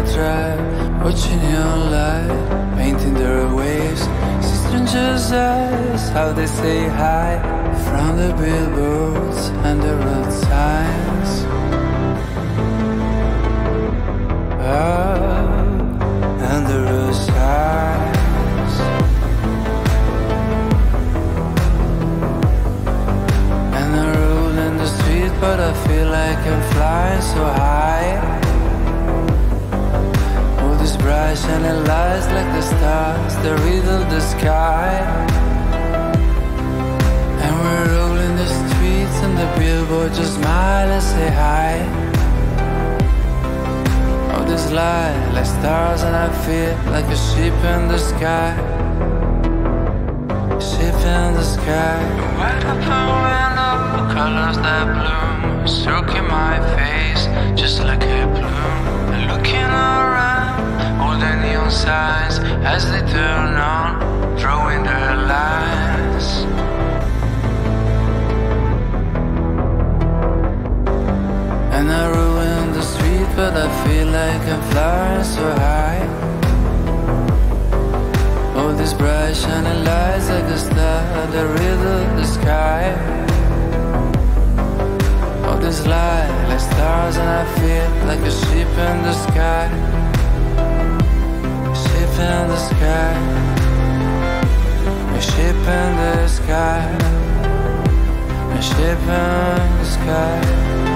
drive, watching your light, painting the waves. See strangers' eyes, how they say hi, from the billboards and the road signs. And the road signs. And I roll in the street, but I feel like I'm flying so high. All these bright shining lights like the stars that riddle the sky. And we're rolling the streets and the billboard just smile and say hi. All this light like stars and I feel like a ship in the sky. Ship in the sky. Right up the window, colors that bloom, stroking my face just like a bloom. And looking around, all the neon signs as they turn on, drawing their lines. And I ruin the street, but I feel like I'm flying so high. All these bright shining lights like a star that riddle the sky. All this light like stars and I feel like a ship in the sky. Ship in the sky. A ship in the sky. A ship in the sky.